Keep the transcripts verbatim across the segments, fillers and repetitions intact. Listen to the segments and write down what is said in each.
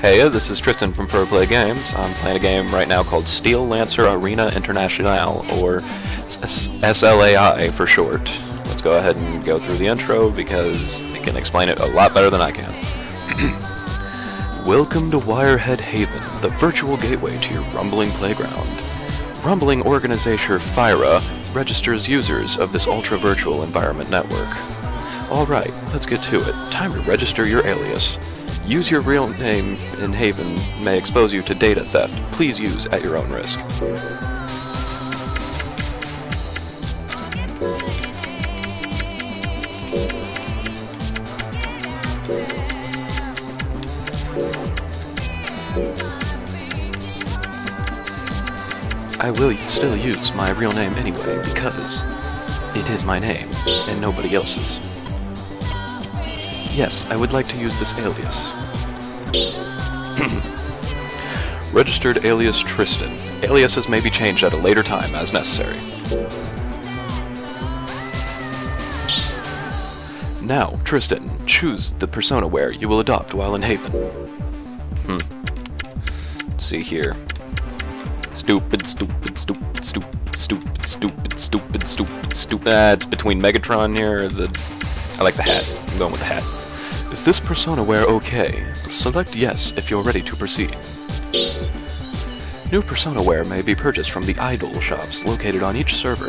Hey, this is Trystan from FIRA Games. I'm playing a game right now called Steel Lancer Arena Intrenational, or S L A I for short. Let's go ahead and go through the intro because it can explain it a lot better than I can. Welcome to Wirehead Haven, the virtual gateway to your rumbling playground. Rumbling organization FIRA registers users of this ultra-virtual environment network. Alright, let's get to it. Time to register your alias. Use your real name in Haven may expose you to data theft. Please use at your own risk. I will still use my real name anyway, because it is my name, and nobody else's. Yes, I would like to use this alias. Registered alias Trystan. Aliases may be changed at a later time as necessary. Now, Trystan, choose the persona wear you will adopt while in Haven. Hmm. Let's see here. Stupid, stupid, stupid, stupid, stupid, stupid, stupid, stupid, stupid. Ah, it's between Megatron here. The I like the hat. I'm going with the hat. Is this persona wear okay? Select yes if you're ready to proceed. New persona wear may be purchased from the idol shops located on each server.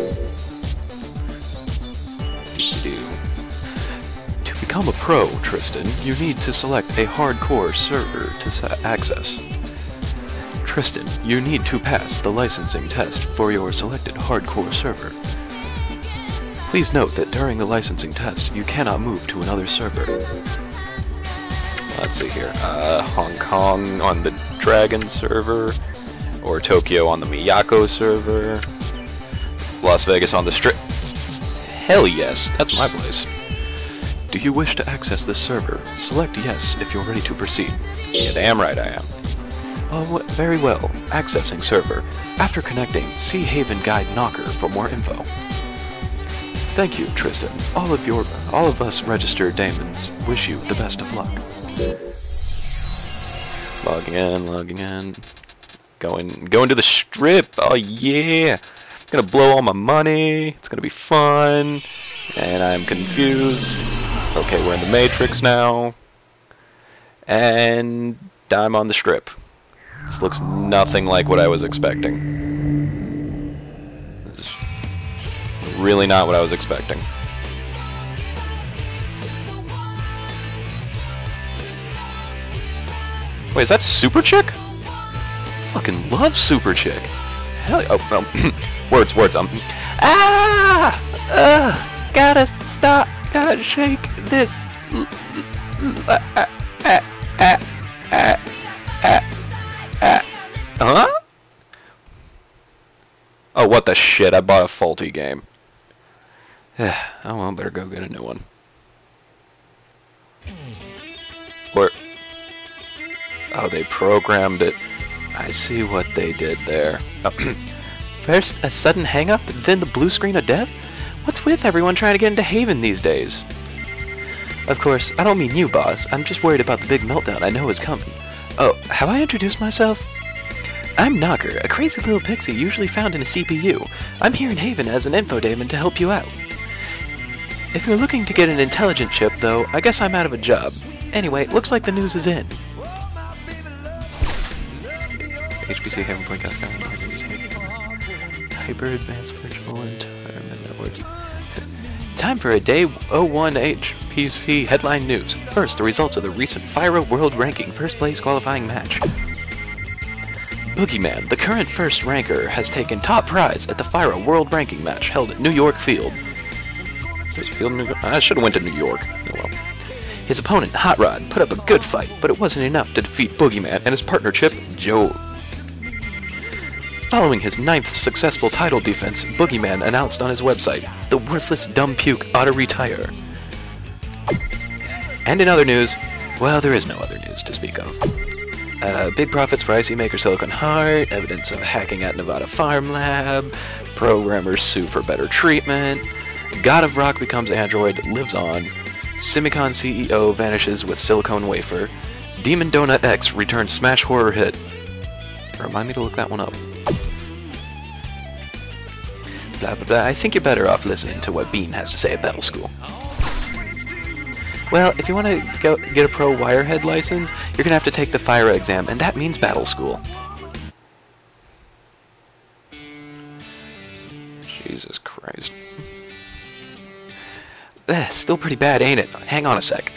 To become a pro, Trystan, you need to select a hardcore server to access. Trystan, you need to pass the licensing test for your selected hardcore server. Please note that during the licensing test, you cannot move to another server. Let's see here. Uh, Hong Kong on the Dragon server, or Tokyo on the Miyako server, Las Vegas on the Strip. Hell yes, that's my place. Do you wish to access this server? Select yes if you're ready to proceed. Yeah, damn right I am. Oh, very well. Accessing server. After connecting, see Haven Guide Knocker for more info. Thank you, Trystan. All of your, all of us registered daemons wish you the best of luck. Logging in, logging in. Going, going to the Strip. Oh yeah! Gonna blow all my money. It's gonna be fun. And I'm confused. Okay, we're in the Matrix now. And I'm on the Strip. This looks nothing like what I was expecting. This is really not what I was expecting. Wait, is that Super Chick? Fucking love Super Chick. Hell yeah. Oh, um, words, words, um. Ah! Uh, gotta stop, gotta shake this. Uh, uh, uh, uh, uh. Huh? Oh, what the shit, I bought a faulty game. Oh well, better go get a new one. Or... Oh, they programmed it. I see what they did there. Oh. First, a sudden hang-up, then the blue screen of death? What's with everyone trying to get into Haven these days? Of course, I don't mean you, boss. I'm just worried about the big meltdown I know is coming. Oh, have I introduced myself? I'm Knocker, a crazy little pixie usually found in a C P U. I'm here in Haven as an info daemon to help you out. If you're looking to get an intelligent chip, though, I guess I'm out of a job. Anyway, looks like the news is in. H P C Haven Podcast Hyper Advanced Virtual Environment Networks. Time for a Day oh one H P C headline news. First, the results of the recent FIRA World Ranking first place qualifying match. Boogeyman, the current first ranker, has taken top prize at the FIRA World Ranking match held at New York Field. There's a field in New York? I should have went to New York. Oh well. His opponent, Hot Rod, put up a good fight, but it wasn't enough to defeat Boogeyman and his partner Chip, Joe. Following his ninth successful title defense, Boogeyman announced on his website, "The worthless dumb puke ought to retire." And in other news, well, there is no other news to speak of. Uh, big profits for I C Maker Silicon Heart, evidence of hacking at Nevada Farm Lab, programmers sue for better treatment, God of Rock becomes Android, lives on, Simicon C E O vanishes with silicone wafer, Demon Donut X returns Smash Horror Hit. Remind me to look that one up. Blah blah blah. I think you're better off listening to what Bean has to say at Battle School. Well, if you want to go get a pro Wirehead license, you're gonna have to take the FIRA exam, and that means Battle School. Jesus Christ. Eh, still pretty bad, ain't it? Hang on a sec.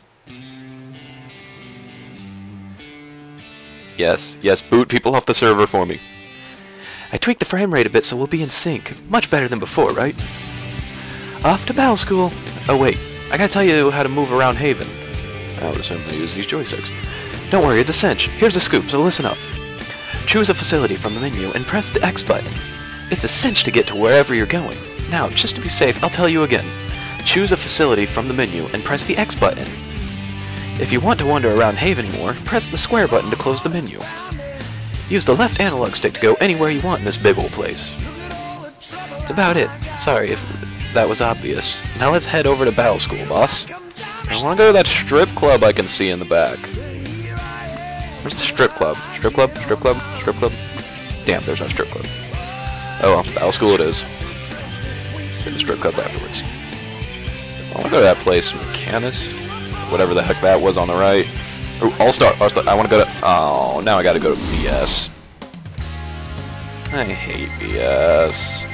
Yes, yes, boot people off the server for me. I tweaked the frame rate a bit so we'll be in sync. Much better than before, right? Off to Battle School. Oh wait, I gotta tell you how to move around Haven. I would assume they use these joysticks. Don't worry, it's a cinch. Here's the scoop, so listen up. Choose a facility from the menu and press the X button. It's a cinch to get to wherever you're going. Now, just to be safe, I'll tell you again. Choose a facility from the menu and press the X button. If you want to wander around Haven more, press the square button to close the menu. Use the left analog stick to go anywhere you want in this big old place. That's about it. Sorry if that was obvious. Now let's head over to Battle School, boss. I want to go to that strip club I can see in the back. Where's the strip club? Strip club? Strip club? Strip club? Damn, there's no strip club. Oh well, Battle School it is. Hit the strip club afterwards. I want to go to that place, Mechanist. Whatever the heck that was on the right. Ooh, All-Star, All-Star. I want to go to... Oh, now I gotta go to B S. I hate B S.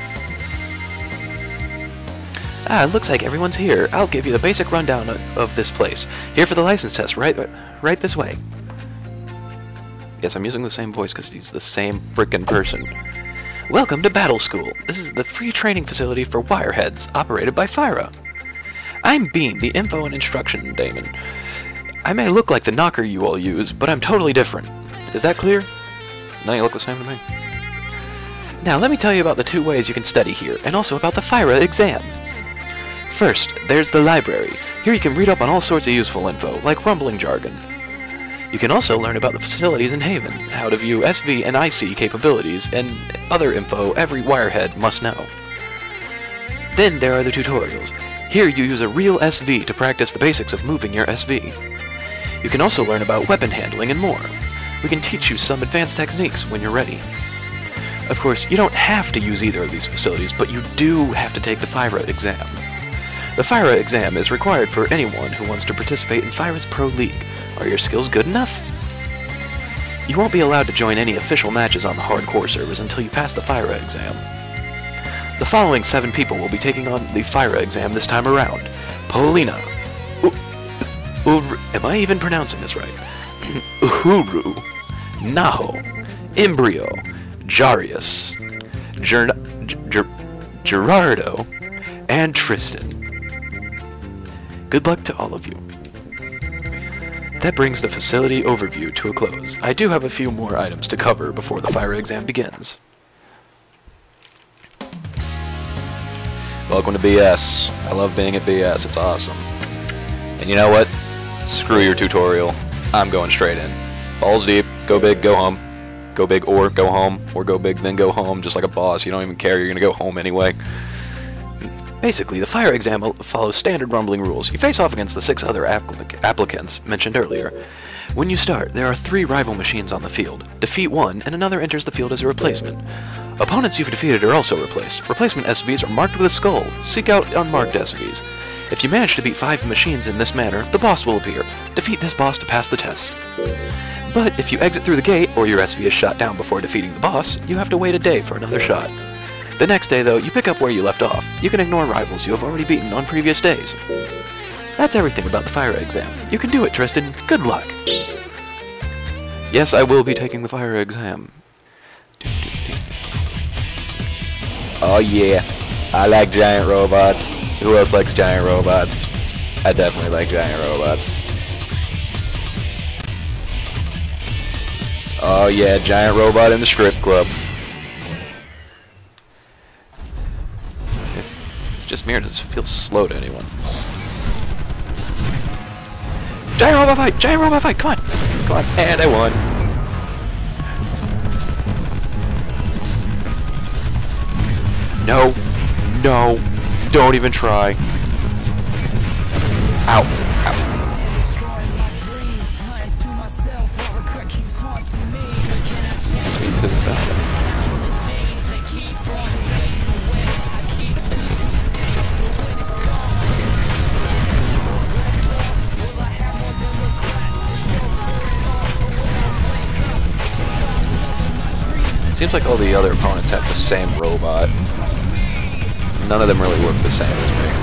Ah, it looks like everyone's here. I'll give you the basic rundown of, of this place. Here for the license test, right, right this way. Yes, I'm using the same voice because he's the same frickin' person. Welcome to Battle School. This is the free training facility for wireheads, operated by FIRA. I'm Bean, the info and instruction daemon. I may look like the knocker you all use, but I'm totally different. Is that clear? Now you look the same to me. Now let me tell you about the two ways you can study here, and also about the FIRA exam. First, there's the library. Here you can read up on all sorts of useful info, like rumbling jargon. You can also learn about the facilities in Haven, how to view S V and I C capabilities, and other info every wirehead must know. Then there are the tutorials. Here you use a real S V to practice the basics of moving your S V. You can also learn about weapon handling and more. We can teach you some advanced techniques when you're ready. Of course, you don't have to use either of these facilities, but you do have to take the FIRA exam. The FIRA exam is required for anyone who wants to participate in FIRA's Pro League. Are your skills good enough? You won't be allowed to join any official matches on the hardcore servers until you pass the FIRA exam. The following seven people will be taking on the FIRA exam this time around. Paulina. U Ur Am I even pronouncing this right? Uhuru. Naho. Embryo. Jarius. Ger Ger Gerardo. And Trystan. Good luck to all of you. That brings the facility overview to a close. I do have a few more items to cover before the FIRA exam begins. Welcome to B S. I love being at B S. It's awesome. And you know what? Screw your tutorial. I'm going straight in. Balls deep. Go big, go home. Go big or go home. Or go big, then go home. Just like a boss. You don't even care. You're going to go home anyway. Basically, the FIRA exam follows standard rumbling rules. You face off against the six other applic applicants mentioned earlier. When you start, there are three rival machines on the field. Defeat one, and another enters the field as a replacement. Opponents you've defeated are also replaced. Replacement S Vs are marked with a skull. Seek out unmarked S Vs. If you manage to beat five machines in this manner, the boss will appear. Defeat this boss to pass the test. But if you exit through the gate, or your S V is shot down before defeating the boss, you have to wait a day for another shot. The next day, though, you pick up where you left off. You can ignore rivals you have already beaten on previous days. That's everything about the FIRA exam. You can do it, Trystan. Good luck. Yes, I will be taking the FIRA exam. Oh yeah, I like giant robots. Who else likes giant robots? I definitely like giant robots. Oh yeah, giant robot in the strip club. It's just me, or does it feel slow to anyone? Giant robot fight! Giant robot fight! Come on! Come on! And I won! No! No! Don't even try! Ow! Ow! seems like all the other opponents have the same robot. None of them really look the same as me.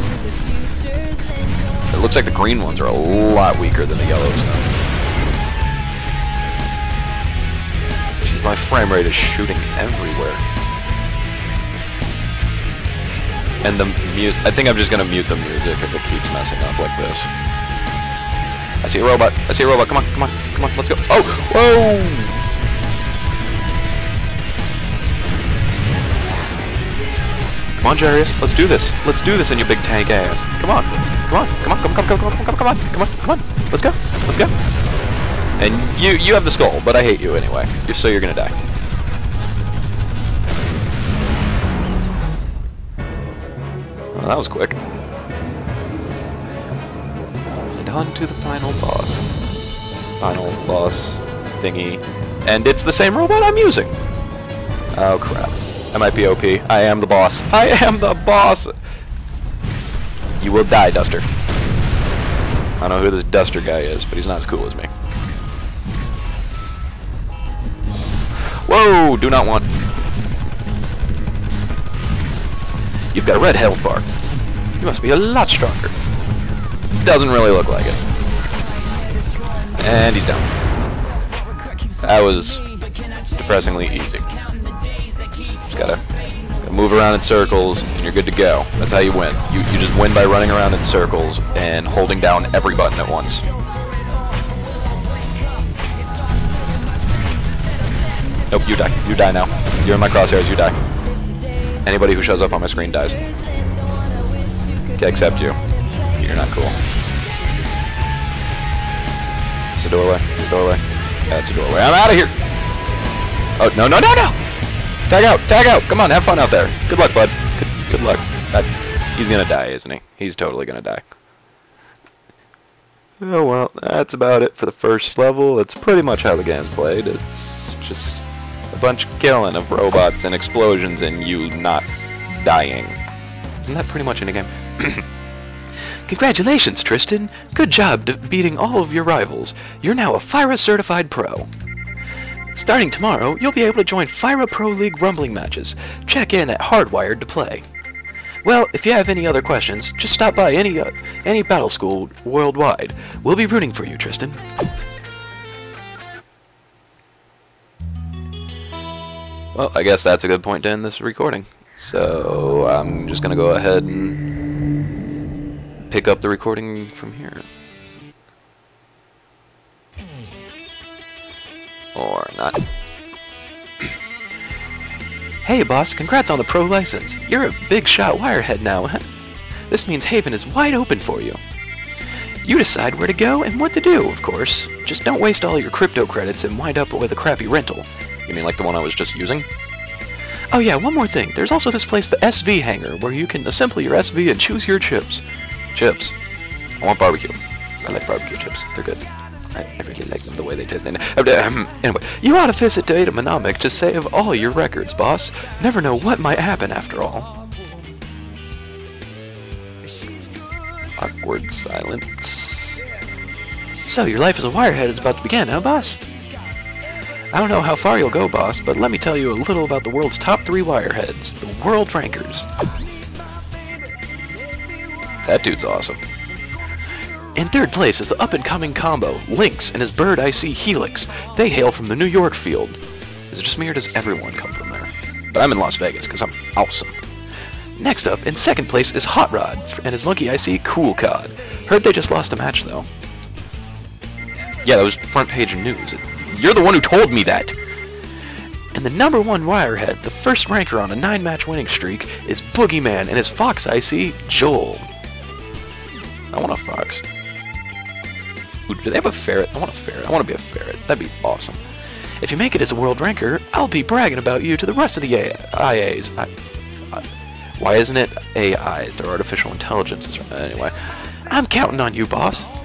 It looks like the green ones are a lot weaker than the yellows, though. Jeez, my frame rate is shooting everywhere. And the mute. I think I'm just gonna mute the music if it keeps messing up like this. I see a robot. I see a robot. Come on, come on, come on. Let's go. Oh, whoa! Come on, Jarius. Let's do this. Let's do this in your big tank ass. Come on. Come on. Come on. Come on. Come on. Come on. Come on. Come on. Come on. Come on. Let's go. Let's go. And you, you have the skull, but I hate you anyway. You're, so you're gonna die. Well, that was quick. And on to the final boss. Final boss thingy. And it's the same robot I'm using. Oh crap. I might be O P. I am the boss. I am the boss! You will die, Duster. I don't know who this Duster guy is, but he's not as cool as me. Whoa! Do not want. You've got a red health bar. You must be a lot stronger. Doesn't really look like it. And he's down. That was depressingly easy. Just gotta, gotta move around in circles, and you're good to go. That's how you win. You, you just win by running around in circles and holding down every button at once. Nope, you die. You die now. You're in my crosshairs, you die. Anybody who shows up on my screen dies. Okay, except you. You're not cool. Is this a doorway? Is this a doorway? Yeah, it's a doorway. I'm out of here! Oh, no, no, no, no! Tag out! Tag out! Come on, have fun out there. Good luck, bud. Good, good luck. That, he's gonna die, isn't he? He's totally gonna die. Oh, well, that's about it for the first level. It's pretty much how the game's played. It's just a bunch of killing of robots and explosions and you not dying. Isn't that pretty much in a game? Congratulations, Trystan. Good job beating all of your rivals. You're now a FIRA certified pro. Starting tomorrow, you'll be able to join FIRA Pro League rumbling matches. Check in at Hardwired to play. Well, if you have any other questions, just stop by any uh, any battle school worldwide. We'll be rooting for you, Trystan. Well, I guess that's a good point to end this recording. So I'm just gonna go ahead and pick up the recording from here. Or not. Hey boss, congrats on the pro license. You're a big shot wirehead now. This means Haven is wide open for you. You decide where to go and what to do, of course. Just don't waste all your crypto credits and wind up with a crappy rental. You mean like the one I was just using? Oh yeah, one more thing. There's also this place, the S V Hangar, where you can assemble your S V and choose your chips. Chips. I want barbecue. I like barbecue chips. They're good. I, I really like them the way they taste. Anyway, you ought to visit Datamonomic to save all your records, boss. Never know what might happen after all. Awkward silence. So, your life as a wirehead is about to begin, huh, boss? I don't know how far you'll go, boss, but let me tell you a little about the world's top three wireheads, the World Rankers. That dude's awesome. In third place is the up-and-coming combo, Lynx and his bird I C Helix. They hail from the New York field. Is it just me or does everyone come from there? But I'm in Las Vegas, because I'm awesome. Next up, in second place, is Hot Rod and his monkey I C Cool Cod. Heard they just lost a match, though. Yeah, that was front page news. You're the one who told me that! And the number one wirehead, the first ranker on a nine-match winning streak, is Boogeyman and his fox I C, Joel. I want a fox. Ooh, do they have a ferret? I want a ferret. I want to be a ferret. That'd be awesome. If you make it as a world ranker, I'll be bragging about you to the rest of the I As. I, I, why isn't it A Is? They're artificial intelligences. Anyway, I'm counting on you, boss.